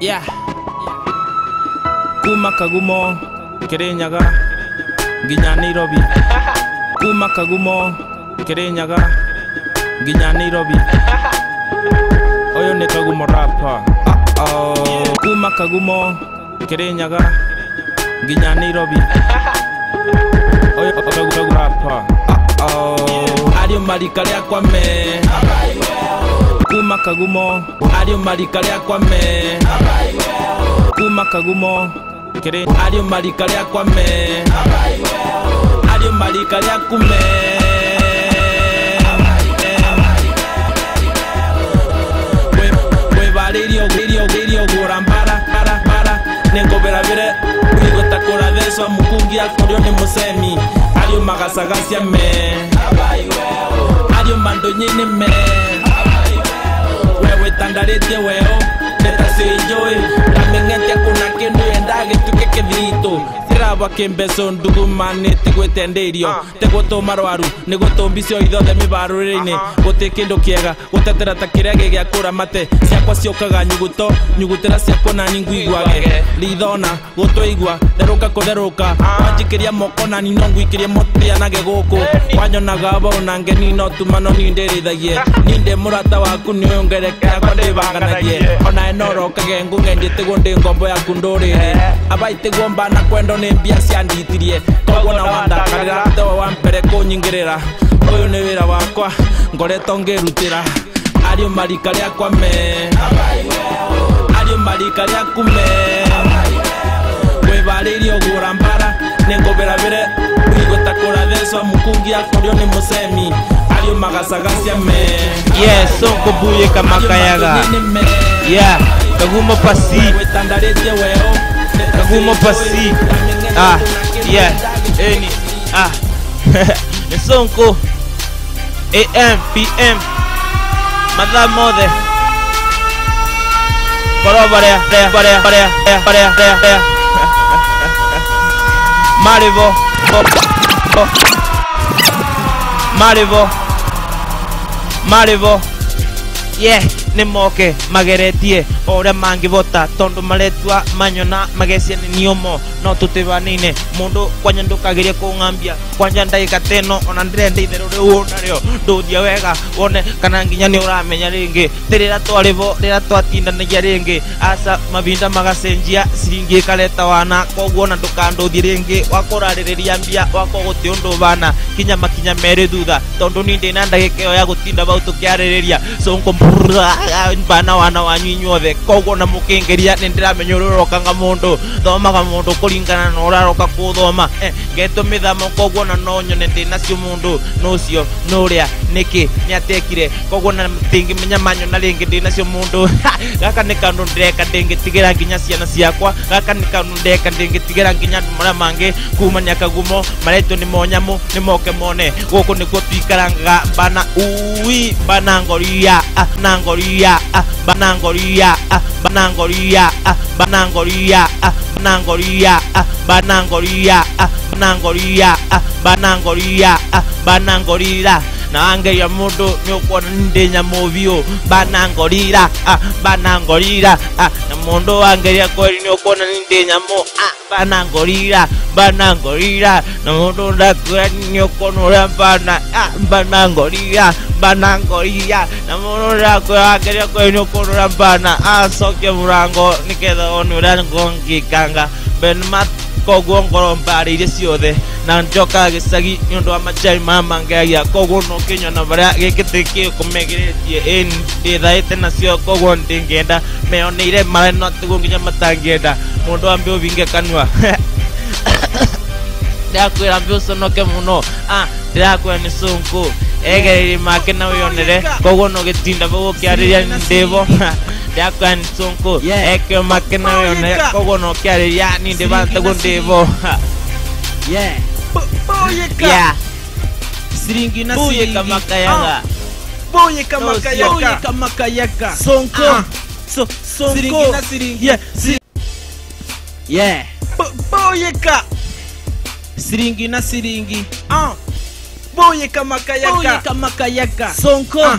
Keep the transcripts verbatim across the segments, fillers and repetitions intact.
Yeah. Kuma Kagumo, Kirinyaga, nginya Nairobi. Kuma Kagumo, Kirinyaga, nginya Nairobi. Oyo ni Kagumo rapper. Uh oh. Kuma Kagumo, Kirinyaga, nginya Nairobi. Oyo Kagumo rapper. Uh oh. Adio marika lya kwame. Kuma Kagumo, adio marika lya kwame. Kuma Kagumo, kere adio marika lya kwame. Adio marika lya kume. We valirio, lirio, lirio, gurambara, para, para. Nengo vera vere, uigo takora deso mukungi akorio ni musemi. Adio magasagasia me. Adio mando nyine me. Wewe tandarete weo, neta se enjoy. Tamengete kuna kendo endage tuke kedito. Siraba kembeso ndugu mane tigwe tenderio. Tego to marwaru, nego to mbisio ido de mi barurine. Gote kendo kiega, gote terata kirege gya kura mate. Siakwa siokaga nyuguto, nyugutera siakwa na ninguigwage. Lidona, goto igwa, deroka ko deroka. Wanjikiria moko na ninongu ikiria motia nage goko. Wanyo nagabo nange nino tumano ninderithagie. Ninde murata waku niongerekea kwa ndibanganagie. Ona enoro kagengu ngendite gonde ngombo ya kundorire. Abaite gomba na kwendo ne mbia cianditirie. Kogo na wanda karira tewa wampere kunyingirira. Uyu ni wira wakwa ngoretwo ngirutira. Adio marika lya kwame. Adio marika lya kume. We valirio gurambara nengo vera vere. Uigo takora deso mukungi akorio ni musemi. Adio magasagasia me. Yeah, sonko Buyika makayagha. Yeah, Kagumo pasi. Kagumo pasi. Ah, yeah, any. Ah, sonko A M, P M. Madame Mode. Bora bora bora bora bora bora bora. Marivo. Marivo. Marivo. Yeah, ni moke mageretie ora mangi vota tondo maletwa manyona magesia ni niomo no tutevanine mundu kwanyandu kagiria kungambia kwanja ndaika teno ona ndrende itero riu nario nduthia wega wone kana nginya ni uramenya ringi tirira twarivo rira twatinda nagia ringi asa mavinda magacenjia siringi kaleta wana koguo na ndukanduthie ringi wakuraririria mbia wako guti undu bana kinya makinya mere thutha tondu ni ndina ndagika yo ya gutinda bau tukiaririria sonko bana wana wanyu inyuothe koguo na mukingeria nindiramenya ururokanga mundu thomaga mundu kuringana na uraroka kuthoma eh, geto mithamo koguo na no nyone ndinacio mundu nucio nuria niki niatekire koguo na tingi menya manyo na ringi ndinacio mundu gaka ni kandu ndeka ndingitigira nginya ciana ciakwa gaka ni kandu ndeka ndingitigira nginya andu maria mangi kumanya Kagumo mareto ni monyamu ni moke mone guku nikuo tuikaranga bana ui bana ngoria ah, Banangoria, ah, Banangoria, ah, Banangoria, ah, Banangoria, ah, Banangoria, ah, Banangoria, ah, Banangoria, ah, Banangoria, ah, Banangorira. Na ange ya mundo nyokwa ndenya movio Banangorira, ah, Banangorira, ah, na mundo ange ya kweli nyokwa ndenya mo, ah, Banangorira, Banangorira, na mundo ndakwa nyokwa nurambana, ah, Banangorira, Banangorira, na mundo ndakwa ange ya kweli nyokwa nurambana, ah, sokya murango niketha onura ngongikanga benmat koguo ngoro mbari iria ciothe na njoka gicagi ni undu wa machai mama ngeagia koguo no kinyona baria gikitiki kumegeretie en ndithaite nacio koguo ndingenda meoneire mare no tigu nginya matangienda mundu ambe ubinge kanua ndakwira mbe uconoke muno ah ndirakwira ni sonko egereri make na wionere koguo no gitinda bugu kiariria ndivo ndakwira ni sonko eke make na wionere koguo no kiariria ni ndiva tigu ndivo yeah Buyika yeah siringi na Buyika makayagha Buyika makayagha Buyika makayagha sonko ah. So sonko siringi na siringi yeah si yeah Buyika siringi na siringi ah Buyika makayagha Buyika makayagha sonko ah.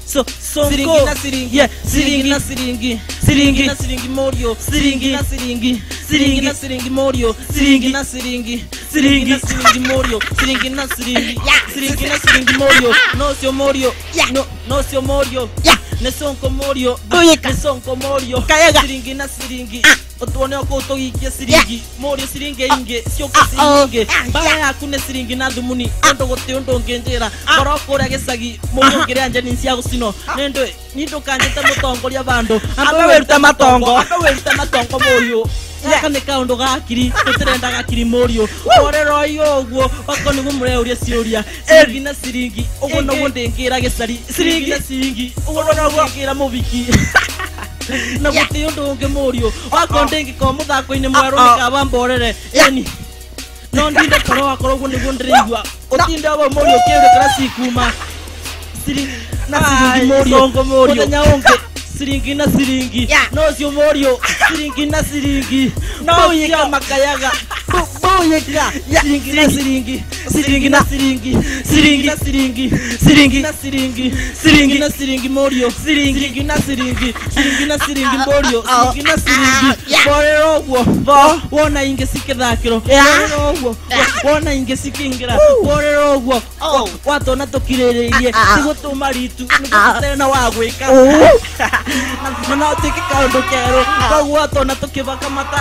So sonko siringi na siringi yeah siringi na siringi siringi na siringi morio siringi na siringi siringi na siringi morio siringi na siringi siringi na siringi morio siringi na siringi siringi na siringi morio no sio morio no no sio morio ne sonko morio Buyika. ne sonko morio Makayagha. siringi na siringi otuone oko togikia siringi morio siringi inge sio Ah, oh. siringi baya yaku ne siringi na thumuni ondo gote ondo ngenjera koroko ria gicagi morio ngire anje ni cia gucino nendo nindo kanjete mutongoria bandu Amba weruta matongo. amba weruta matongo morio aka nä kaå ndå gakiri tå tä renda gakiri må riå orero iyo å guo oko nä guo må reuria ciå ciringi na ciringi å guo noguo ndä ngä ra gä cari ciringi na ciringi å guo noguo ndä ngä ra må biki na gå tä å ndå å ngä må riå wakorwo ndä ngä korwo må thako-inä mwerå nä kaba mborere eni no ndinde korwo wakorwo å guo nä guo ndä rä igua å tinde abo må riå kä rä kara cikuma ciringi na ciringi må riå må thenya å ngä siringi na siringi Yeah. no sio morio siringi na siringi No, Buyika makayagha Buyika siringi na siringi siringi na siringi siringi na siringi siringi na siringi siringi na siringi morio siringi na siringi siringi na siringi morio siringi na siringi borero guo bo wona inge sikithakiro borero guo wona inge sikingira borero guo watona tukiriririe tigutuma ritu nigutena wa gwika na no tiki kaundu kero koguo atona tukibaka mata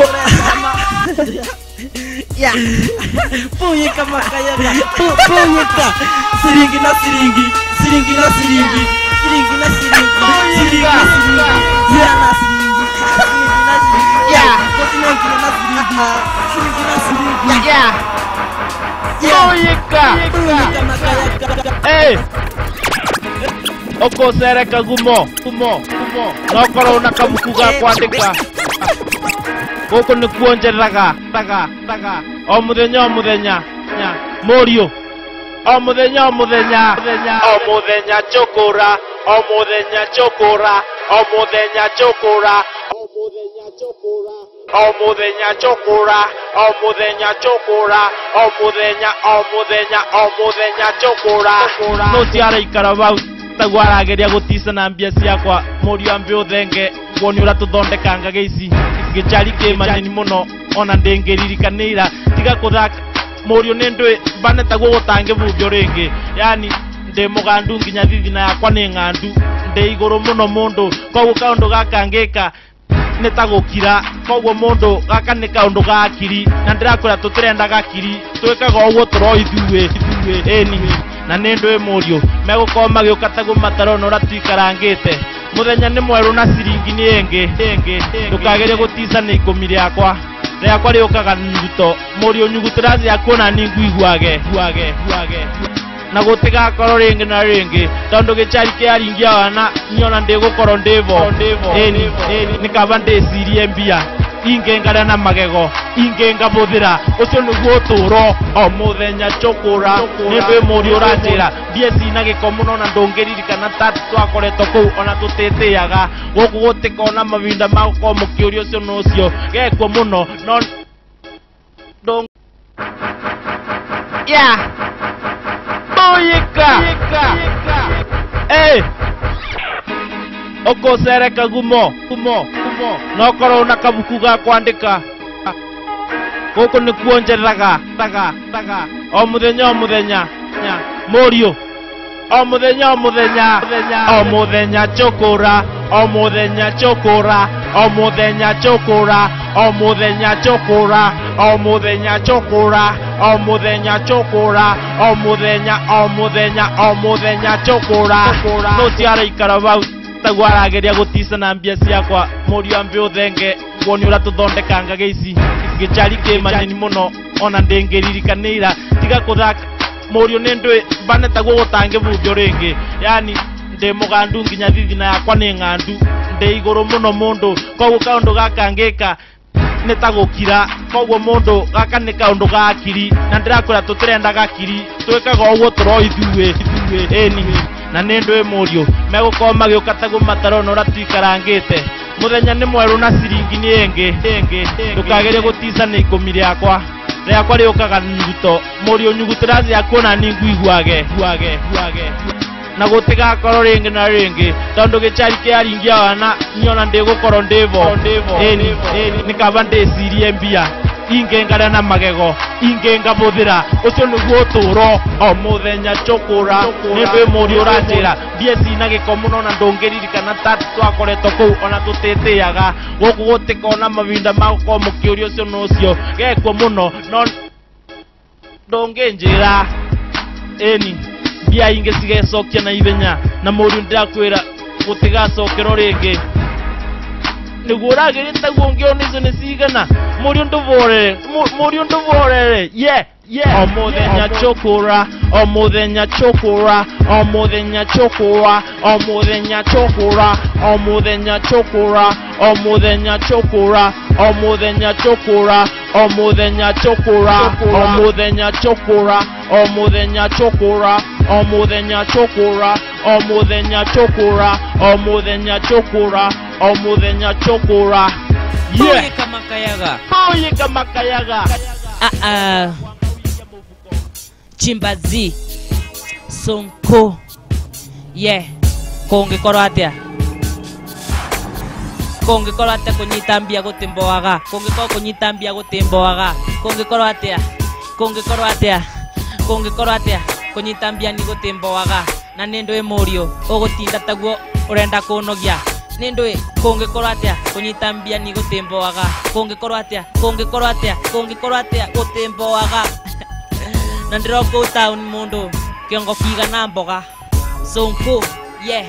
yeah Buyika makayagha Buyika siringi na siringi siringi na siringi siringi na siringi siringi na siringi yeah na siringi siringi na siringi Yeah. continue na siringi siringi na siringi yeah Buyika. Buyika makayagha Hey. Oko sere Kagumo. Kumo. Kumo. Nokoro na kabuku ga kwandika. Goko nä kuongereraga taga taga o må thenya o må thenya nya morio o må thenya o må thenya o må thenya chokora o må thenya chokora o må thenya chokora o må thenya chokora o må thenya chokora o må thenya chokora o må thenya o må thenya o må thenya chokora no ciaraikara bau taguo arageria guticana mbia ciakwa morio ambe uthenge woni ura tuthondekanga geici gicari ki manini muno ona ndingiririkanira tiga kuthaka morio ni ndwi bane taguo gutangibumbio ringi yani ndi mugandu nginya thithina yakwa ni ng'andu ndi iguru muno mundu koguo kaundu gaka ngika ni ta gukira koguo mundu gaka ni kaundu gakiri na ndirakwira tutirenda gakiri twikaga uguo turoithue eni na nä ndå ä må riå megåkorwo magä å ka taguo matarona å ra tuikarangä muthenya nä mwerå na ciringi nä ĩngĩ ndå kagä gå tica nä ikå mi rä akwa rä akwa rä å kaga nyuguto må riå nyuguto raci akuona ni nguiguage na gå tä gakorwo rä ngä na rä ngä tondå gä cari kä aringia wana niona ndä gå korwo ndä bo nä kaba ndä cirie mbia ingä ngaria na magego ingä ngabå thä ra å cio nä guo å tå ro o må thenya chokora nä ndå ä må riå å ranjä ra mbia cina gä ko må no na ndå ngä ririkana ta twakoretwo kå u ona tå tä tä aga gå kå gå tä kona mavinda ma gå korwo må kä å ria å cio na å cio gekuo må no no ndå yeah Buyika eh oko sere Kagumo kumo kumo nokorwo na kabuku ga kwandika goko nä kuongereraga taga taga o må thenya o må thenya nya morio o må thenya o må thenya o må thenya chokora o må thenya chokora o må thenya chokora o må thenya chokora o må thenya chokora o må thenya chokora o må thenya o må thenya o må thenya chokora no ciaraikara bau taguo arageria gå ticana mbia ciakwa må riå ambe å thenge woni å ra tå thondekanga geici gä cari kä manini må no ona ndä ngä ririkanä ira tiga kå thaka må riå nä ndwä bane taguo gå tangä bumbio rä ngä yani ndä må gandu nginya thithina yakwa nä ng'andu ndä igå rå må no må ndå koguo kaå gaka ngä ka nä ta gå kira koguo må ndå gaka nä kaå gakiri na ndä rakwä ra tå tä renda gakiri twä kaga å guo tå roithuä eni na nä ndå ä må riå megå korwo magä å ka taguo matarona å ra tuikarangä te må thenya nä mwerå na ciringi nä ĩngĩ ndå kagä rie gå tica nä ikå mi rä akwa rä akwa rä å kaga nyuguto må riå nyuguto raci akuona ni nguiguage na gutigakorwo ringi na ringi tondu gichari kiaringia wana niona ndigukorwo ndivo eni ni kaba ndicirie mbia ingengara na magego ingengabuthira ucio niguo uturo o muthenya chukura nindwe muri uranjira mbia cina giko muno na ndungiririkana tatu twakoretwo kuu ona tutitiaga guku gutikona mavinda magukorwo mukiuria ucio nucio gekuo muno no ndunginjira eni mbia ingi cigecokia na ithenya na muri ndirakwira gutigacokerwo ringi niguo uragirite guo ngiona icio ni cigana muri nduvorere muri nduvorere ye ye o muthenya chukura o muthenya chukura o muthenya chukura o muthenya chukura o muthenya chukura o muthenya chukura o muthenya chukura o muthenya chukura o muthenya chukura o muthenya chukura o muthenya chukura o muthenya chukura o muthenya chukura o muthenya chukura yeah kama kayaga Buyika makayagha ah ah chimbazi sonko yeah kongikorwo atia kongikorwo atia kunyita mbia gutimboaga kongikorwo kunyita mbia gutimboaga kongikorwo atia kongikorwo atia kongikorwo atia kunyita mbia ni gutimboaga na nindu imurio ugutinda taguo urenda kunogia nindwe kongikorwo atia kunyita mbia ni gutimboaga kongikorwo atia kongikorwo atia kongikorwo atia gutimboaga na ndiroko town mundu kiongo kiga na mboga sonko yeah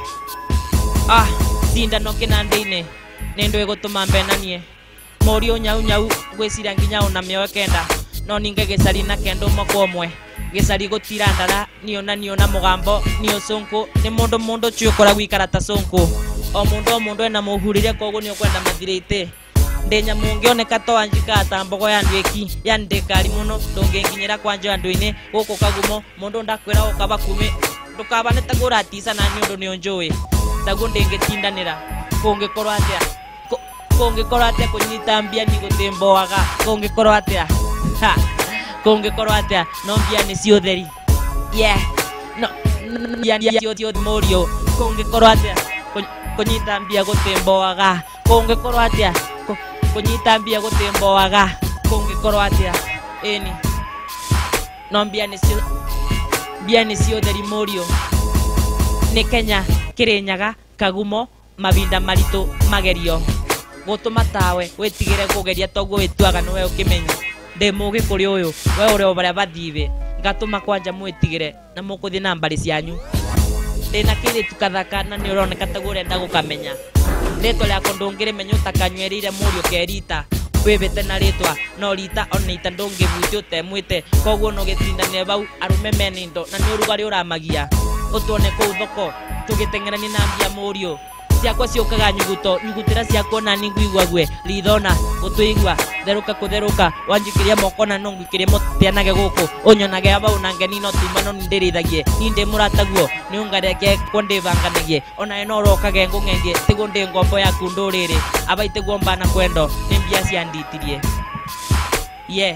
ah sinda no kinande-ini nindwe gutuma mbenanie morio nyau nyau gwicira nginya una mioyo kenda no ninge gicari na kendo mokomwe gicari gutira ndara niona niona mugambo nio sonko ni mundu mundu ciukora gwikara ta sonko o mundu o mundu ena muhurire koguo ni ukwenda mathirite ndenya mungioneka to anjika ta mbogo ya ndweki ya ndekari muno ndungenginyira kwanja andu-ini guku Kagumo mundu ndakwira ukaba kumi ndukaba netagura tisa na nyundu ni onjoe tagu ndingitindanira kungikorwo atia kungikorwo atia kunyita mbia ni gutimboaga kungikorwo atia ha kungikorwo atia no mbia ni ciotheri yeah no mbia ni ciotheri morio kungikorwo atia kunyita mbia gutimboaga kungikorwo atia kunyita mbia gutimboaga kungikorwo atia eni no mbia ni cio mbia ni ciotheri morio ni Kenya Kirinyaga Kagumo mavinda maritu magerio gutuma tawe witigire kugeria toguo witwaga niwe ukimenya ndi mugi kuri uyu we uri obaria bathive ngatuma kwanja mwitigire na mukuthi na mbari cianyu ndina kiri tukathaka na ni uroneka taguo urenda gukamenya rito riako ndungire menya utakanywerire murio kerita wibete na ritwa no rita onita ndungivuti utemwite koguo no gitindane bau arume menindo na ni urugari uramagia utuone kuu thoko tugitengerani na mbia murio ciakwa ciukaga nyuguto nyugutira ciakwa na ningwigwa gwe rithona gutuigwa theruka kutheruka wanjikiria moko na nongwikirie mutianage guku unyonage abau nange nino tumano nindirithagie ninde murataguo ni ungareke kondivanganagie ona eno rokage ngungenge tigu ndi ngombo yaku nduriri abaite gomba na kwendo ni mbia cianditirie yeah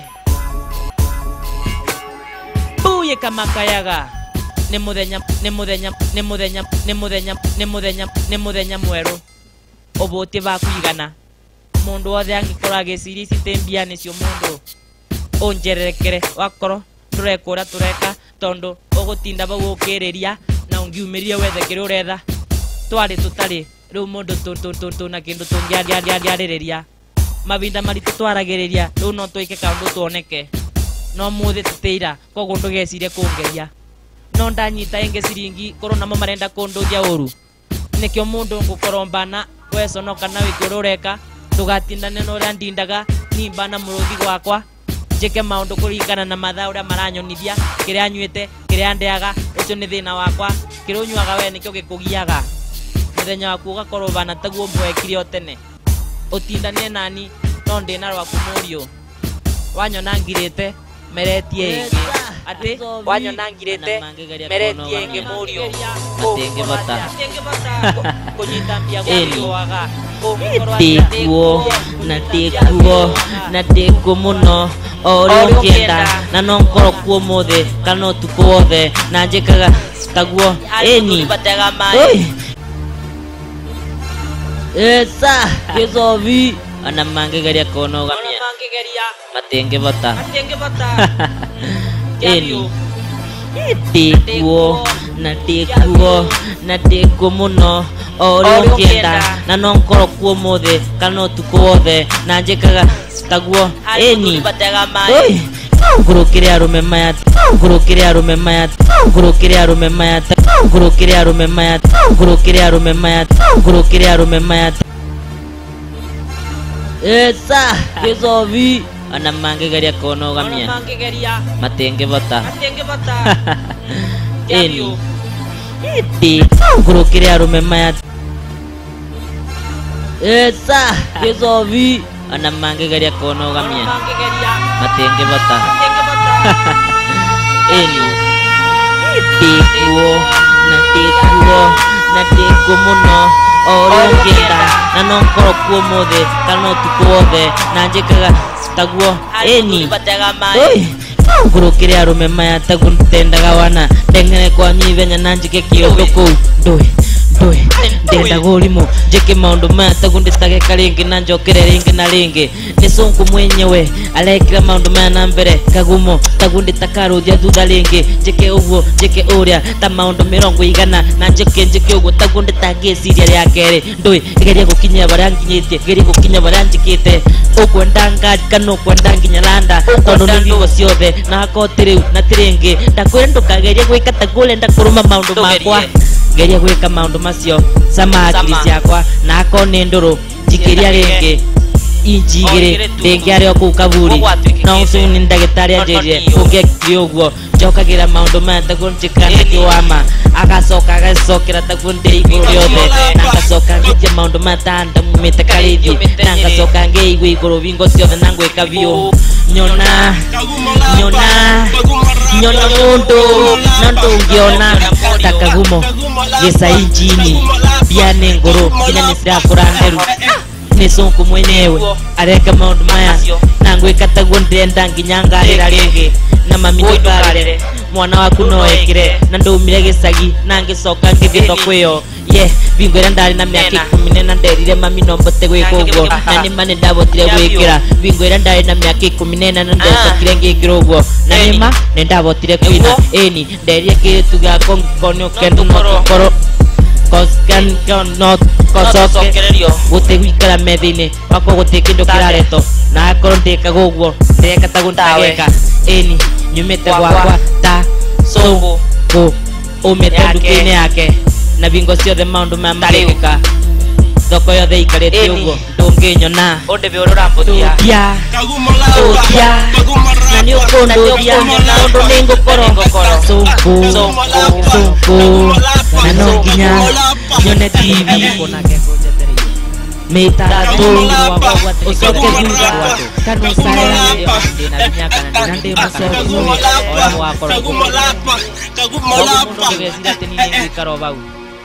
Buyika makayagha ni muthenya ni muthenya ni muthenya ni muthenya ni muthenya ni muthenya mweru obote bakwigana mundu othe angikora giciri citembia nicio mundu onjererekere wakoro turekora tureka tondu ugutinda bau ukiriria na ungiumiria wethe kiri uretha twari tutari riu mundu tu na kindu tungiariria mavinda maritu twaragiriria riu no twike kaundu tuoneke no muthi tutira koguo ndugecirie kungeria no ndanyita enge ciringi korona mo marenda kundugia uru nikio mundu ngukorombana weso no kana wikirureka tugatindane no ria ndindaga nimbana muruthi gwakwa njike maundu kuringana na mathaa uria maranyonithia kiria nywite kiria ndeaga ucio ni thina wakwa kirunywaga we nikio gikugiaga muthenya waku ugakorwo bana taguo mbwekire otene utindane nani no ndina rwaku murio wanyona ngirite meretie ingi ati wanyona ngirite meretie ingi murio atenge bata kunyita mbia gwaga tekuo na tekuo na teku muno ori ukienda na no ngoro kuo mothe kana utuku wothe na njikaga taguo eni oi esa kizovi ana mangegeria konogamia matengevota eni tekuo na tekuo na tekuo muno ori ukienda na no ngoro kuo mothe kana utuku wothe na njikaga taguo eni oi ngurukire arume maya ngurukire arume maya ngurukire arume maya ngurukire arume maya ngurukire arume maya ngurukire arume maya esa kizovi ana mangegeria konogamia matengevota eni iti ngurukire arume maya esa kizovi ana mangegeria konogamia matengevota eni tekuo na tekuo na tekuo muno ori ukienda na no ngoro kuo mothe kana utuku wothe na njikaga taguo eni oi ngurukire arume maya tagu ntendaga wana ndengere kwa nyivenya na njike kiondo kou ndui ndui ndenda gurimo njike maundu maya tagu nditage karingi na njokere ringi na ringi ni sunku mwenyewe alekira maundu maya na mbere Kagumo tagu nditakaruthia thutha ringi njike uguo njike uria ta maundu mirongo igana na njike njike uguo tagu nditangiciria ria keri ndui geria gukinyia baria nginyitie geria gukinya baria njikite ukwenda ngaji kana ukwenda nginya landa tondu ni ndugo ciothe na hakotiriu na tiringi ndakwira ndukageria gwika tagule ndakuruma maundu makwa geria gwika maundu macio sama akiri ciakwa na akone nduru jikiria ringi injigire ringi ario ku kaburi na usuni ndagitari anjeje ugekiri uguo njokagira maundu maya tagu njikana kiwama agacoka agacokera tagu ndi iguru riothe na agacoka ngitia maundu maya tanda mumite karithi na ngacoka ngeigua iguru vingo ciothe na ngwika biu nyona nyona nyona mundu na ndungiona ta Kagumo gisa injini biane nguru kinya nisirakura nderu ni sunku mwenyewe areka maundu maya na ngwika tagu ndenda nginya ngarira ringi na mami ngarire mwana waku no ekire na ndumire gicagi na ngicoka ngithitho kwiyo ye bingwira ndari na miaka ikumi na nderire mami no mbote gwika uguo na nima ni ndabotire gwikira bingwira ndari na miaka ikumi na ndecokire ngikira uguo na nima ni ndabotire kwina eni nderire kiritu gako ngikonio kendu no koro koskan not kosokererio gute gwikara methini wako gute kindu kirareto na akoro ndika guguo ndeka tagu ndageka eni nyumete gwakwa ta sogo ko umete ndukine yake na bingo ciothe maundu ma marika thoko yothe ikarite uguo ndunginyona undu bi ururambutia Kagumo na ni ukunduthia undu ningukoro sunku sunku na no nginya nyone T V mitatu usoke thutha kana ucae na miaka na ndi mucoku ora mwakoro Kagumo lapa Kagumo lapa ngegecira tinini ngikaro bau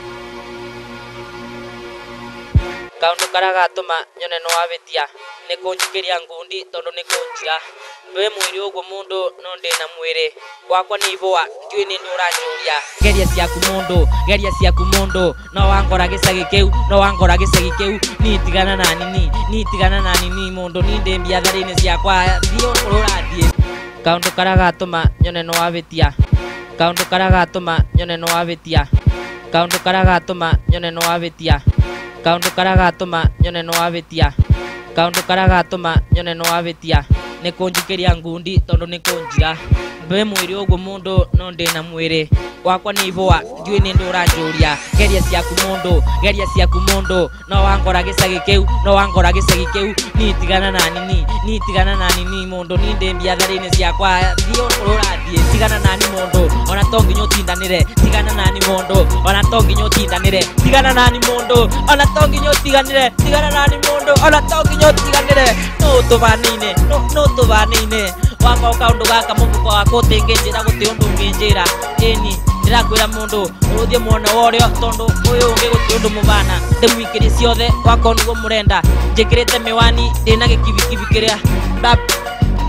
kaundu karia gatuma nyone no abitia ni kunjikiria ngundi tondu ni kunjira we mwiri uguo mundu no ndi na mwiri wakwa ni ibwa ndiwi ni ndurajuria geria ciaku mundu geria ciaku mundu no wangora gicagi kiu no wangora gicagi kiu ni tigana na nini ni tigana na nini mundu ni ndi mbiathari-ini ciakwa thio ururathie kaundu karia gatuma nyone no abitia kaundu karia gatuma nyone no abitia kaundu karia gatuma nyone no abitia kaundu karia gatuma nyone no abitia kaundu karia gatuma nyone no abitia ni kunjikiria ngundi tondu ni kunjira we mwiri uguo mundu no ndi na mwiri wakwa ni ibwa ndiwi ni ndurajuria geria ciaku mundu geria ciaku mundu no wangora gicagi kiu no wangora gicagi kiu ni tigana na nini ni tigana na nini mundu ni ndi mbiathari-ini ciakwa thio ururathie tigana na ni mundu ona to nginya utindanire tigana na ni mundu ona to nginya utindanire tigana na ni mundu ona to nginya utiganire tigana na ni mundu ona to nginya utiganire no tubanine no no tubanine wanga kaundu gaka mufuko wako tinginjira guti undu nginjira eni ndirakwira mundu uruthie muona worio tondu uyu ungi guti undu mubana ndimwikiri ciothe wako niguo murenda njikirite miwani ndina gikibikibi kiria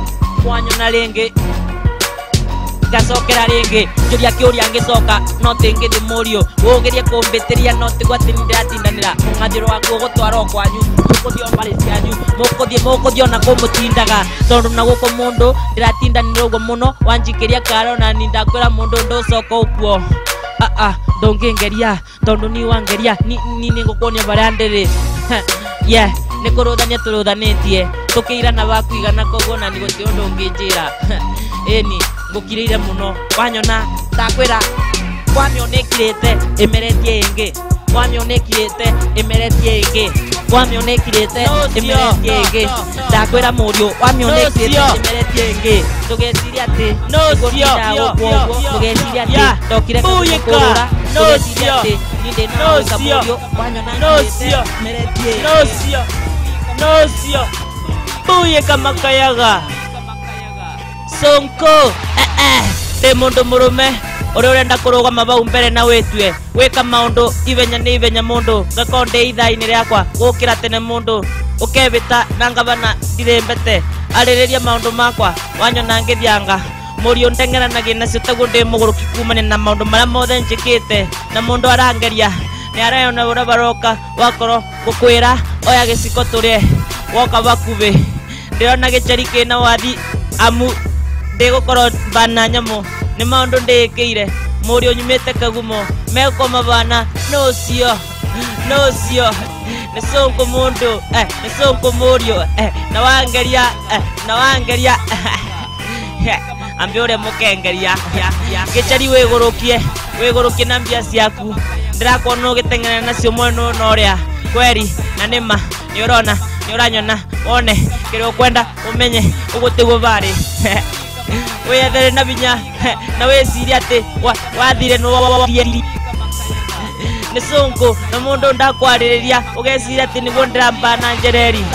kwanyona rĩngĩ ngacokera rĩngĩ njũria kĩũria ngĩcoka no tĩngĩthi mũriũ ũgerie kũmbĩtĩria no tigwa atĩ nĩndĩratindanĩra mũng'athĩro wakuo gũtwarwo kwanyu mũkũthiĩ mbarĩ cianyu mũkũthiĩ mũkũthiĩ ona kũmũtindaga tondũ na gũkũ mũndũ ndĩratindanĩra ũguo mũno wanjikĩria karo na ni ndakwĩra mũndũ ndũcoka ũkuo aa ndũngĩngeria tondũ ni wangeria ni nĩngũkuonia barĩa ndĩrĩ yeah nĩkũrũthania tũrũthanĩtie tũkĩirana bakuigana koguo na nĩgũtirĩ ũndũ ũngĩnjĩra ĩni ngũkirĩire mũno wanyona ndakwĩra wamĩonekirĩte ĩmeretie ĩngĩ wamĩonekirĩte ĩmeretie ĩngĩ wamĩonekirĩte ĩmeretie ĩngĩ ndakwĩra mũriũ wamĩonekirĩte ĩmeretie ĩngĩ tũgeciria atĩ nĩgũtinda gũkũ ũguo tũgeciria atĩ ndokire kũrũra tũgeciria atĩ nindĩ nawĩka mũriũ wanyona ĩmeretie nocio nocio Buyika makayagha sonko eh eh ndĩ mũndũ mũrũme ũrĩa ũrenda kũrũgama bau mbere na wĩtue gwĩka maũndũ ivenya nĩ ivenya mũndũ ngakorwo ndĩ ithaa-inĩ rĩakwa gũkĩra tene mũndũ ũkebĩta na ngabana ndirĩmbete arĩrĩria maũndũ makwa wanyona ngĩthianga mũriũ ndengeranagia nacio taguo ndĩ mũgũrũki kumania na maũndũ marĩa mothe njĩkĩte na mũndũ arangeria nĩ arayona ũrĩa baroka wakorwo gũkwĩra oya gĩciko tũrĩe woka bakubĩ ndĩrona gĩcari kĩna wathi amu ndĩgũkorwo bana nyamũ nĩ maũndũ ndĩĩkĩire mũriũ nyumĩte Kagumo megũkoma bana nocio nocio nĩ sonko mũndũ eh nĩ sonko mũriũ eh na wangeria eh na wangeria ambe ũrĩa mũkengeria gĩcari wĩgũrũkie wĩgũrũkie na mbia ciaku ndĩrakuona ũgĩteng'era nacio mwena ũno ũrĩa kweri na nĩma nĩ ũrona nĩ ũranyona wone kĩrĩa ũkwenda ũmenye ũgũtĩguo barĩ wĩyethere na binya na wĩciria atĩ wathire nĩ sonko na mũndũ ndakwarĩrĩria ũgeciria atĩ nĩguo ndĩrambana njereri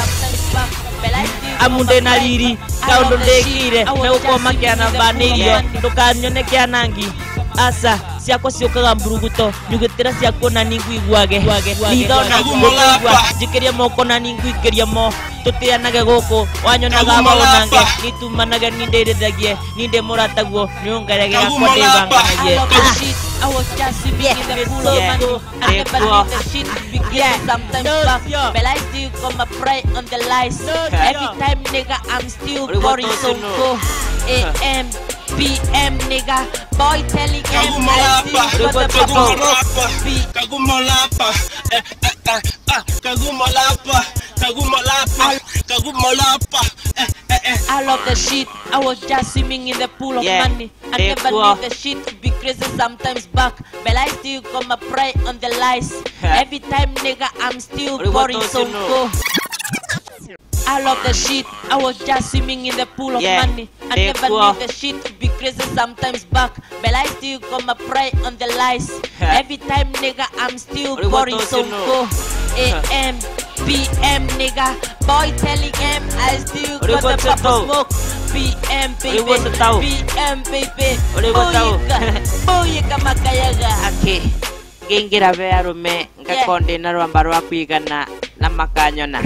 amu ndĩna riri kaũndũ ndĩkire megũkorwo makĩana banĩirio ndũkanyone kĩanangi asa ciakwa ciũkaga mburuguto nyugĩtĩra ciakwo na ningũiguage nithona gũkũigua njĩkĩrie moko na ningũikĩria mo tũtĩanage gũkũ wanyonaga maũnange nitumanage nindĩrĩthagie nindĩ mũrataguo nĩũngeregera kwa ndĩbanganagie I was just swimming in the pool of money. I never knew the shit began sometimes back. But I still come up right on the lies. Every time, nigga, I'm still boring so cool. A M P M, nigga. Boy telling him I still got the bubble. Kagumo lapa, eh eh eh ah. Kagumo lapa, Kagumo lapa, Kagumo lapa, eh eh eh. I love the shit. I was just swimming in the pool of Yeah. money. I never knew the shit could be crazy sometimes back. But I still come up right on the lies. Every time, nigga, I'm still boring so cool. I love the shit. I was just swimming in the pool of Yeah, money. I they never cool. knew the shit could be crazy sometimes back. But I still come up right on the lies. Every time, nigga, I'm still boring so cool. A M P M, nigga. Boy telling him I still got the purple smoke. P M baby, P M baby. Buyika, Buyika makayagha. ake ngĩingĩra be arũme ngakorwo ndĩna rwamba rwa kuigana na makanyona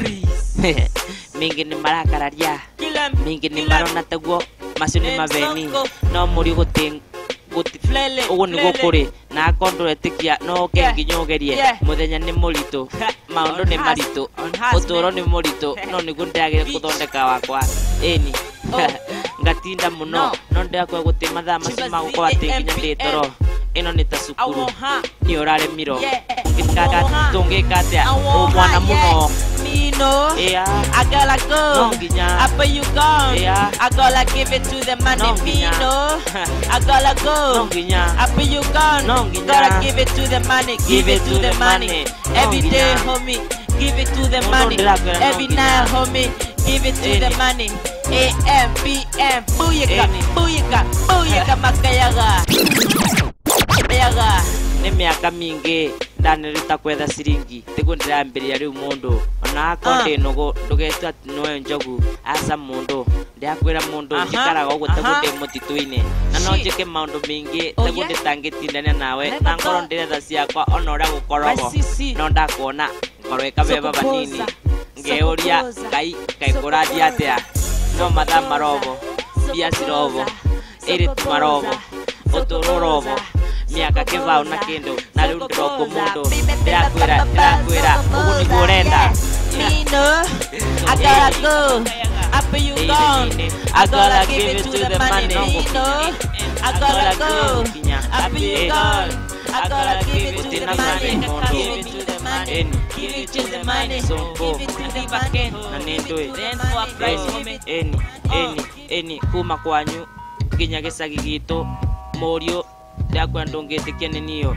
mingi nĩ marakararia mingi nĩ marona taguo macio nĩ mabeni no mũriũ gũtĩ ũguo nĩguo kũrĩ na akorwo ndũretĩkia no ũke nginya ũgerie mũthenya nĩ mũritũ maũndũ nĩ maritũ ũtũũro nĩ mũritũ no nĩguo ndĩragĩre gũthondeka wakwa ĩni ngatinda mũno no ndĩrakũra gũtĩ mathaa macio magũkorwo atĩ nginya ndĩ toro ĩno nĩ ta cukuru nĩ ũraremirwo tũngĩka atĩa ũmwana mũno No, yeah. I gotta go. No, After you gone, yeah. I gotta give it to the money. No, Me no, I gotta go. No, After you gone, No, gotta give it to the money. Give it to the money. Every day, homie, give it to the No, money. no, no, Every no, night, homie, give it to Any. the money. A M P M, Buyika, Any. Buyika, Buyika makayagha. Makayagha. nĩ mĩaka mĩingĩ ndanĩrĩta kwetha ciringi tiguo ndĩrambĩrĩria rĩu mũndũ ona akorwo ndĩ nũgũ ndũgetua atĩ nĩwe njogu aca mũndũ ndĩrakwĩra mũndũ njikaraga ũguo taguo ndĩ mũtitũ-inĩ na no njĩke maũndũ maingĩ taguo ndĩtangĩtindania nawe na ngorwo ndĩretha ciakwa ona ũrĩa gũkoragwo no ndakuona ngorwo ĩkabeba banini ngĩũria ngai ngai kũrathia atĩa no mathaa marobo biasi robo iri tumarobo otoro robo miaka kivao na kindu na riu ndiroko mundu ndirakwira ndirakwira ugu ni gorenda Nino, I gotta go. After you gone, I gotta give it to the money. Nino, I gotta go. After you gone, I gotta give it to the money. Give it to the money. Give it to the money. Give it to the money. na nindui Then for a price for me. eni eni eni kuma kwanyu nginya gicagi gitu morio ndakwa ndungitikia ninio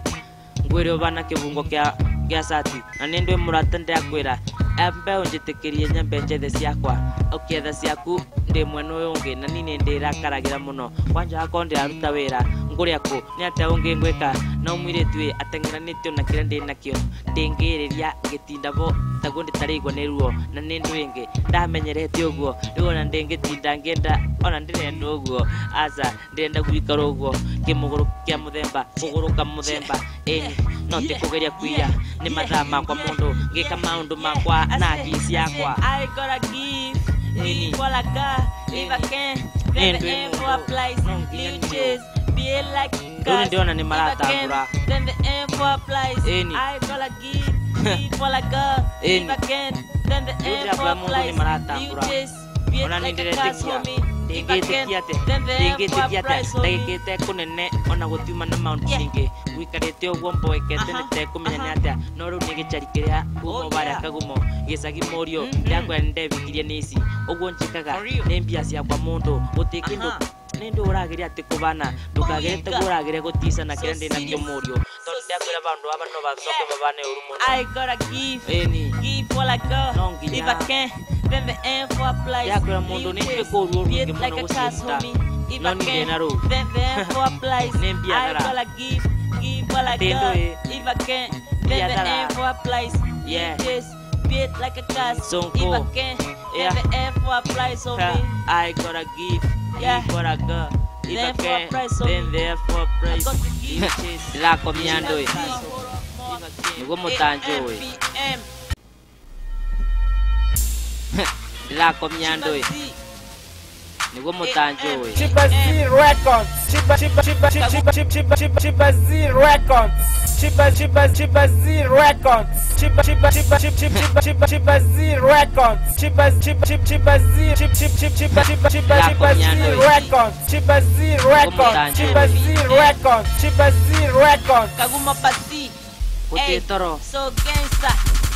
ngwire bana kibungo kia kia sati na nindwe murata ndakwira ambe unjitikirie nyambe njethe ciakwa ukietha ciaku ndi mwena uyu ungi na nini ndirakaragira muno kwanja akwa ndiraruta wira nguria ku ni ate ungi ngwika na umwire twi atengeranitio na kira ndi nakio ndingiriria gitinda bo taguo nditarigwa ni ruo na nindu ingi ndamenyerete uguo riu na ndingitinda ngenda ona ndirenda uguo aza ndenda gwikara uguo kimuguru kia muthemba kuguruka muthemba eni no tikugeria kuia ni mathaa makwa mundu ngika maundu makwa na kisi yakwa I gotta give, give what I got. If I can, then the aim for a place. Leeches, be like Doni ndiona ni marata ngura then the aim for a place. Eni. I gotta give, give what I got. If I can, then the aim for a place. Leeches, be like a cast for me. If I can, then the aim for a price for me. ndagikite kunene ona gutiuma na maundu mingi wikarite uguo mboekete nite kumenya ni atia no riu ni gicari kiria gumo baria Kagumo gicagi morio ndakwa ndebikirie nisi uguo njikaga ni mbia ciakwa mundu gutikindu nindu uragiria ati kubana ndukagirite guragire gutisa na kire ndina kio morio tondu ndakwira bandu aba no bacoke babane uru muno I gotta give, eni give what I got. No, If nginya. I can, then the aim for a place. Yakwira mundu ni Leeches, kuru uru be ngi like muno a cast for gucinda me. If no I ni can, na ru then the aim for a place. Ni mbia I thara. gotta give, give what I Tendo got. eh. If I can, Mbia then the thara. aim for a place. Yeah. Leeches, be like a cast. So If I cool. can, Yeah. then the aim for a place for me. I gotta give, Yeah. give what I got. If I Then for a can, price, so then there for a I price. got to give. La comiando eh. Niguo mutanjo eh. A M La comiando eh. Niguo mutanjo eh. Chiba Z Records. Chiba Chiba Chiba Chiba Chiba Chiba Chiba Chiba Z Records. Chiba Chiba Chiba Z Records. Chiba Chiba Chiba Chiba Chiba Chiba Chiba Z Records. Chiba Chiba Chiba Chiba Z Chiba Chiba Chiba Chiba Chiba Chiba Z Records. Chiba Z Records. Chiba Z Records. Chiba Z Records. Kagumo Pasi. Puti toro. So gangsta.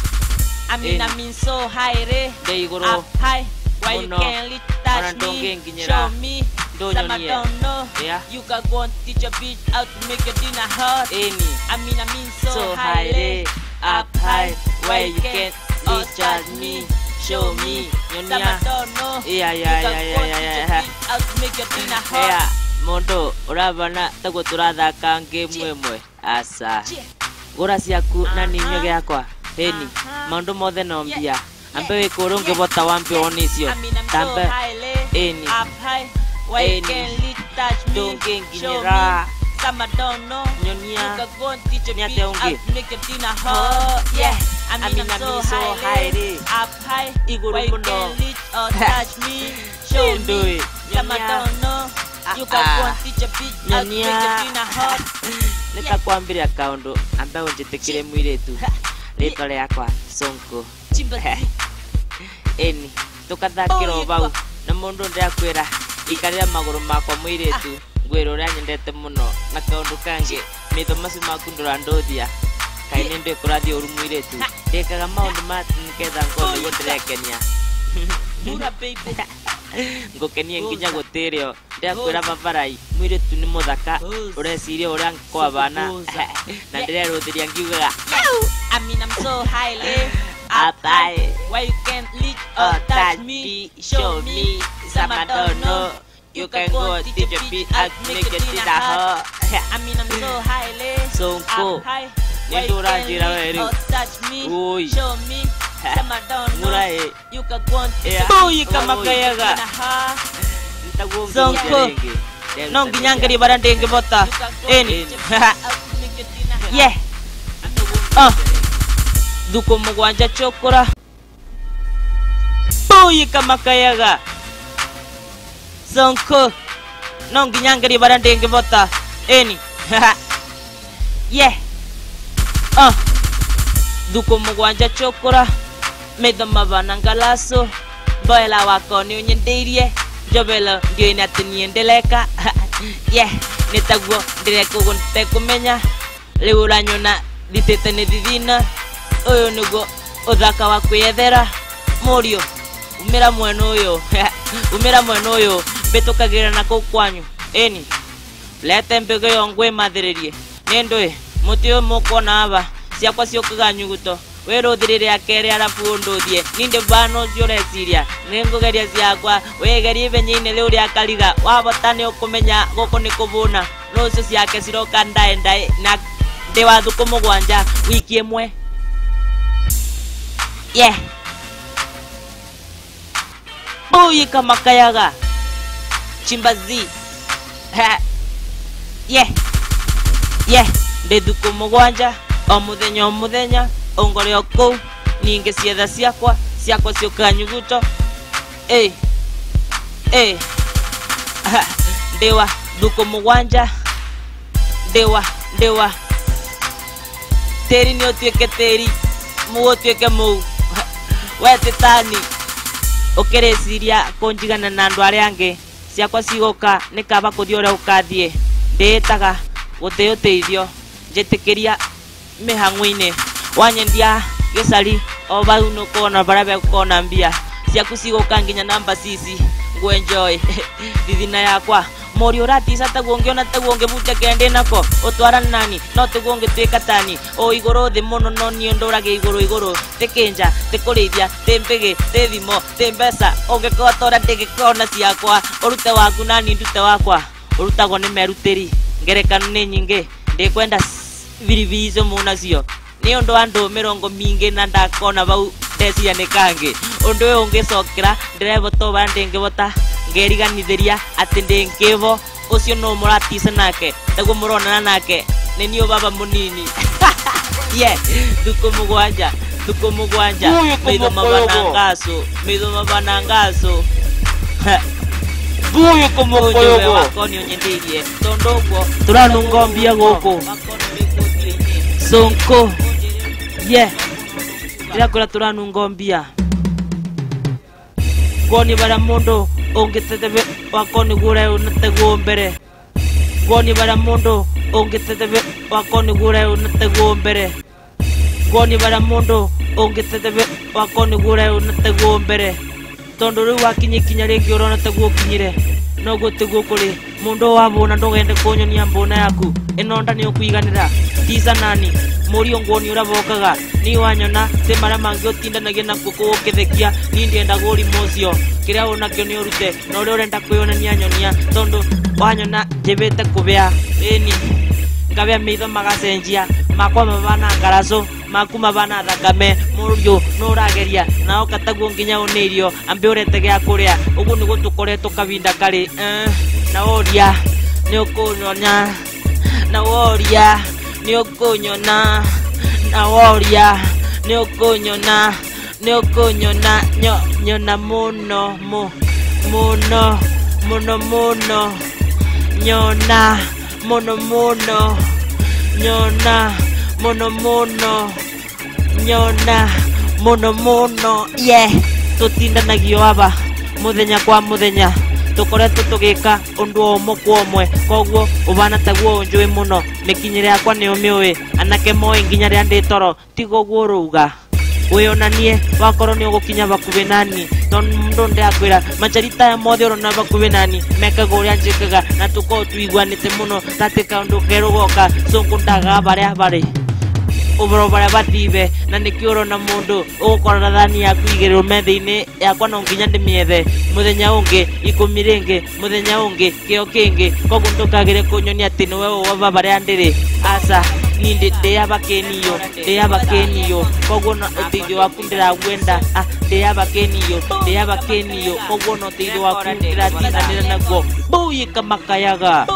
I mean, I mean so high re. De igoro. Up high. Why you Uno. can't li- touch Orang me? dongeng ginyera. Show me. Donyo Some I nie. don't know. Yeah. You can go and teach your bitch how to make your dinner hot. Eni. I mean, I mean so, So high high re. re. Up high. Where you can't reach at me. Show me. Some I Nyonia. don't know. Yeah, You yeah, can yeah, go yeah, and yeah, teach your yeah. bitch how to make your dinner hot. Ea, mundu urabana taguo turathaka ngemu imwe asa gura ciaku na ninyo giakwa eni maundu mothe no mbia ambe wikuru ngivota wampio onicio I mean, I'm so tambe high le. eni Up high. Why you Eni. can't li- touch me? Dongeng Show ginyera. me. Some I don't know. Nyonia. You can go and teach your Ni ate bitch how ungi. to make your dinner hot. Yeah. I mean, I'm so high, high le. re. Up high. Iguru Why you muno. can't reach or touch me? Show Endo me. eh. Some I Nyonia. don't know. You can Ah, go ah. and teach your bitch how to make your Nyonia. dinner hot. nitakwambiria kaundu ambe unjitikire mwiritu ritwa riakwa Sonko Chimba. eni tukathakira o bau na mundu ndiakwira ikarira maguru makwa mwiritu ngwira uria nyendete muno na kaundu kangi mitho macio maku nduranduthia kaini ndikurathi uru mwiritu ndikaga maundu maniketha ngoro niguo ndirekenia Mura baby. ngukenie nginya gutirio ndiakwira babarai mwiritu ni muthaka ureciria uria kwabana na ndireruthiria ngiugaga I mean, I'm so high, le. Up high. Why you can't reach or touch me? Show me. Some I don't know. You can go and teach your beat how to make your dinner hot. I mean, I'm so high, le. Sonko. Up high. Ni Why you ndura can't njira reach weru. or touch me? Ui. Show me. Some I don't know. Murai. You can go and teach Yeah. your Buyika, beat how to make your makayagha. dinner hot. Nitaguo Sonko. nginya ringi. No nginya ngiri bara ndingibota. You can go and Eni. teach your bitch how to make your dinner hot. Yeah. Ah. Duko mugwanja chokora. Buyika, makayagha. Sonko nongi nyangeri barandenge bota eni yeah ah duko mugwanja chokora medha mabana ngalaso boela wako ni unyendeirie jobela ndio inatiniendeleka yeah nitaguo ndireko gonte kumenya leura nyona litetene didina oyo nugo othaka wa kwiyethera morio umira mweno uyo umira mweno uyo betukagira na kwanyu eni lete mbego yongwe mathiririe nindwe mutio mukona aba ciakwa ciokaga nyuguto weruthirire akere arafu nduthie ninde bano cioreciria ningugeria ciakwa wegerie benyine riu ria kariga wabotane ukumenya goko ni kubuna rucio ciake ciroka ndae ndae na ndi wa thuku mugwanja wiki imwe yeah Buyika makayagha chimbazi ha yeah yeah ndi thuku mugwanja o muthenya o muthenya ongore oko ninge cietha ciakwa ciakwa cioka nyuguto eh eh ndewa thuku mugwanja ndewa ndewa teri ni otuike teri mu otuike mu wete tani okereciria kunjigana na andu aria angi ciakwa cigoka nikaba kuthia uria ukathie nditaga guteo uteithio njitikiria mihang'o-ini wanyendia gicari o bau nukona barabe kona mbia ciaku cigoka nginya namba sisi ngwenjoy dithina yakwa mori uratisa taguo ngiona taguo ngibuja kende nako utwara nani no taguo ngitwika tani o igoro thi muno no ni ndurage igoro igoro tikinja tikurithia timbigi tithimo timbesa ungikotora ndigikona ciakwa urute waku nani ndute wakwa urutagwo ni merutiri ngerekano ni nyingi ndikwenda virivizo munacio ni undu andu mirongo mingi na ndakona bau ndeciria ni kangi undu uyu ungicokera ndirebota bara ndingibota ngeriganithiria ati ndingibo ucio no muratisa nake taguo muronana nake ni niyo baba munini yeah thuku mugwanja thuku mugwanja meitho mabana ngaso meitho mabana ngaso buyu kumukoyogo wakoni onyendirie tondogwo turanungombia goko Sonko yeah ira kura turanungombia gwoni bara mundu ungitetebe wakoni gure unategwo mbere gwoni bara mundu ungitetebe wakoni gure unategwo mbere gwoni bara mundu ungitetebe wakoni gure unategwo mbere tondu riu wakinye kinya ringi urona taguo kinyire no gutegwo kuri mundu wabona ndugende kunyonia mbona yaku ino nda ni ukwiganira tisa nani muri ongoni urabokaga ni wanyona te mara mangi utindanagia na kuko ukithekia ni ndienda guri mocio kiria una kio ni urute no ri urenda kwiyonania nyonia tondu wanyona jebete kubea eni ngabia mitho magacenjia makwa mabana ngaraco makuma bana thakame murio no urageria nao kataguo nginya unirio ambe urete gya kuria ugu ni gutukoretwo kabinda kari eh, na oria ni ukunyona na oria ni ukunyona na oria ni ukunyona ni ukunyona nyo nyona muno mu muno muno muno nyona muno muno nyona muno muno nyona muno muno yeah tutindanagio aba muthenya kwa muthenya tukoretwo tugika undu omwe kwa omwe koguo ubana taguo njui muno mikinyire yakwa ni umiui anake moi nginya ria nditoro tigo guo ruga wionanie wakoro ni ugukinya bakubi nani tondu ndakwira macharita ya mothe urona bakubi nani mekaga uria njikaga na tuko tuiguanite muno tatika undu kerugoka Sonko ndaga baria bari ubro bara batibe na nikioro na mundu ukora thani ya kuigirwo methe-ini yakwa no nginya ndimiethe muthenya ungi ikumi ringi muthenya ungi kio kingi koguo ndukagire kunyonia ati niwe wava baria ndiri asa nindi ndi abakeniyo ndi abakeniyo koguo no uteithio waku ndiragwenda ah ndi abakeniyo ndi abakeniyo koguo no uteithio waku ndiratinanira naguo Buyika makayagha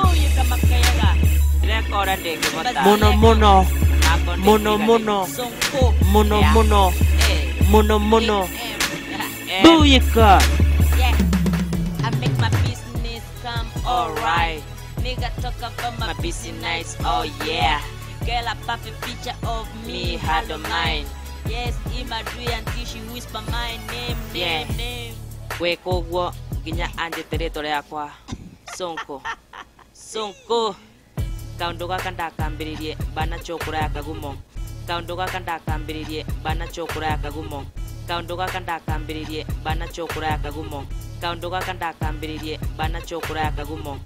rekora ndingibota muno muno Mono mono mono mono mono mono Buyika. I make my business Nigga talk about my busy nights, oh yeah. Girl, a perfect picture of me, had on mine. Yes, in my dream until she whisper my name, name, Yeah. name. We koguo nginya anje tereto yakwa sonko sonko kaundu gaka ndakambiririe bana chokura ya Kagumo kaundu gaka ndakambiririe bana chokura ya Kagumo kaundu gaka ndakambiririe bana chokura ya Kagumo kaundu gaka ndakambiririe bana chokura ya Kagumo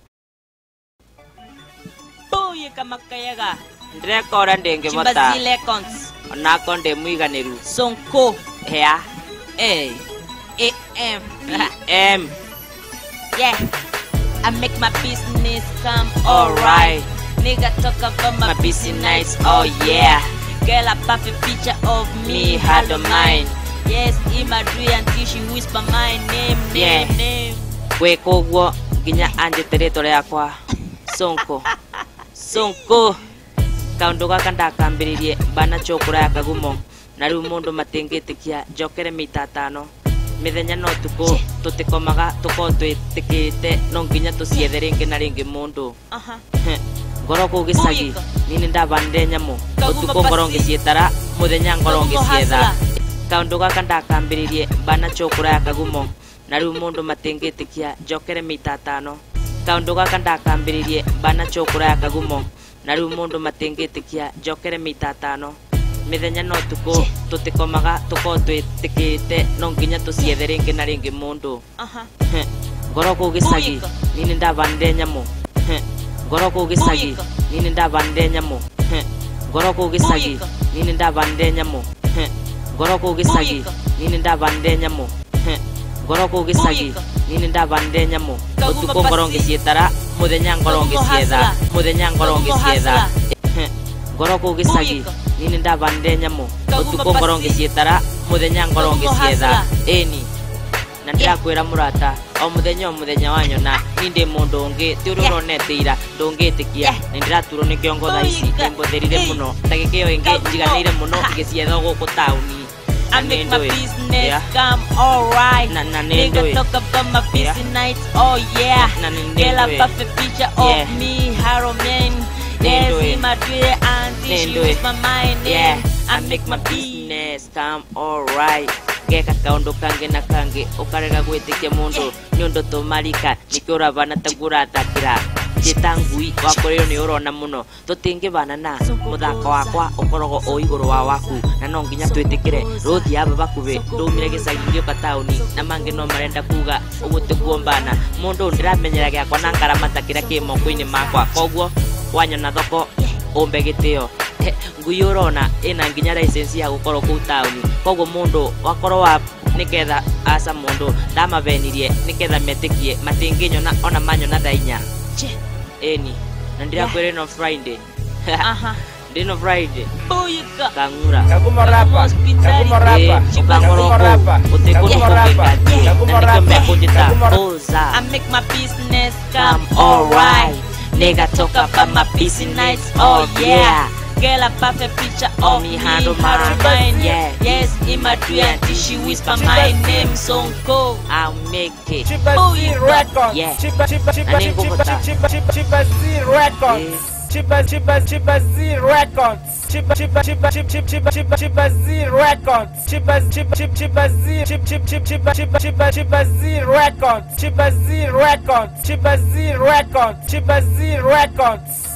Buyika makayagha. ndirekora ndenge bota Chimbazile cons. onako ndi mwiganiru Sonko. hea A. A. M. M Yeah. I make my business come Alright. alright. Nigga talk about my, My busy nights, oh yeah. Girl, a perfect picture of me, Me had had on on mine. mine. Yes, in my dream until she whisper my name, name, Yeah. name. We koguo nginya anje tereto yakwa sonko sonko kaundu gaka ndakambiririe bana chokura ya Kagumo na riu mundu matingitikia njokere mita tano mithenya no tuko tutikomaga tuko twitikite no nginya tuciethe ringi na ringi mundu Uh-huh. ngoro ku gicagi Buyika. nini ndabandire nyamu Kagumo utuko ngoro pasi. ngicietara muthenya ngoro Kagumo ngicietha hasla. kaundu gaka ndakambiririe bana chokura ya Kagumo na riu mundu matingitikia njokere mita tano kaundu gaka ndakambiririe bana chokura ya Kagumo na riu mundu matingitikia njokere mita tano mithenya no tuko tutikomaga tuko twitikite no nginya tuciethe ringi na ringi mundu Uh-huh. ngoro ku gicagi Buyika. nini ndabandire nyamu ngoro ku gicagi Buyika. nini ndabandire nyamu ngoro ku gicagi Buyika. nini ndabandire nyamu ngoro ku gicagi Buyika. nini ndabandire nyamu ngoro ku gicagi Buyika. nini ndabandire nyamu Kagumo utuko ngoro pasi. ngicietara muthenya ngoro Kagumo ngicietha hasla. muthenya ngoro Kagumo ngicietha hasla. ngoro ku gicagi Buyika. nini ndabandire nyamu Kagumo utuko ngoro pasi. ngicietara muthenya ngoro Kagumo ngicietha hasla. eni na ndirakwira murata o muthenya o muthenya wanyona ni ndi mundu ungi ti uri uronete ira ndungitikia Yeah. ni ndiraturwo ni kiongo thaa ici Buyika. nimbutherire Hey. muno ndagika iyo ingi Kagumo. njiganire muno ngicietha guku tauni I make my business come alright. Na- na Nigga nindui. talk about my busy Yeah. nights, oh yeah. Na Girl, a nindui. perfect picture Yeah. of me, Harold man. Yes, Nindui. in my dream until she Nindui. whisper my name. Yeah, I make my business. business come alright geka kaundu kangi na kangi ukarega gwitikia mundu ni undu tumarika nikio uravana tagura thakira jitangui wakoreyo ni urona muno tutingivana na muthako wakwa ukorogo o iguru wa waku na no nginya twitikire ruthi aba bakuve ndumire gicagi ngioka tauni na mangi no marenda kuga uguo tikuombana mundu ndiramenyera giakwa na ngaramata kira ki moko-ini makwa koguo wanyona thoko umbe gitio ngui urona ina nginya license ya gukorwo kuu tauni koguo mundu wakorwo wa niketha aca mundu ndamavenirie niketha metikie matinginyona ona manyona thaa inya eni na ndirakwire no Friday Uh-huh. ndino Friday Buyika. kangura Kagumo rapa. Kagumo Eh, rapa. ukangora Kagumo rapa. ko utekuni Kagumo rapa. kugengati Kagumo na rapa. nikomekujita Kagumo rapa. boza I make my business come come alright Nigga talk about my busy nights, oh yeah. Girl, a perfect picture of me, handle handle mine. mine. Yeah. Yes, in my dream until she whisper my name, Sonko. I'll make it Chibazi Records. Yeah. Chiba chiba chiba Nani chiba nguvota? chiba chiba Chibazi Records. Chiba chiba Chibazi Records. Chiba chiba chiba chiba chiba chiba Chibazi Records. Chiba chiba chiba Chibazi chiba chiba chiba chiba chiba Chibazi Records. Chibazi Records. Chibazi Records. Chibazi Records.